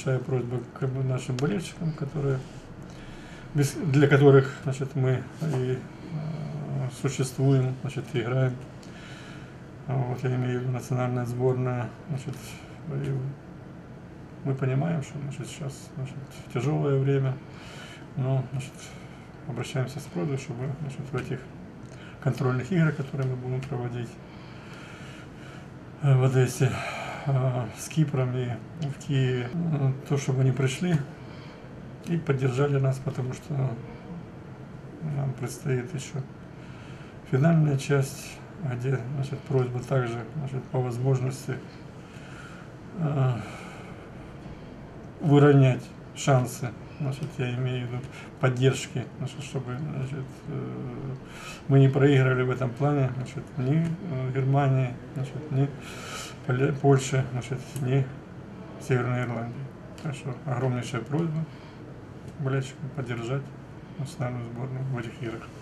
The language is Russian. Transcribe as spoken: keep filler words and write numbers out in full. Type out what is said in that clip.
большая просьба к нашим болельщикам, которые, без, для которых, значит, мы и э, существуем, значит, играем. Вот, я имею в виду национальная сборная, значит, мы понимаем, что, значит, сейчас, значит, тяжелое время, но, значит, обращаемся с просьбой, чтобы, значит, в этих контрольных играх, которые мы будем проводить в Одессе, с Кипром и в Киеве, то, чтобы они пришли и поддержали нас, потому что нам предстоит еще финальная часть, где, значит, просьба также, значит, по возможности э, выровнять шансы, значит, я имею в виду поддержки, значит, чтобы, значит, э, мы не проигрывали в этом плане, значит, ни Германии, значит, ни Польше, значит, ни Северной Ирландии. Так что огромнейшая просьба болельщикам поддержать национальную сборную в этих играх.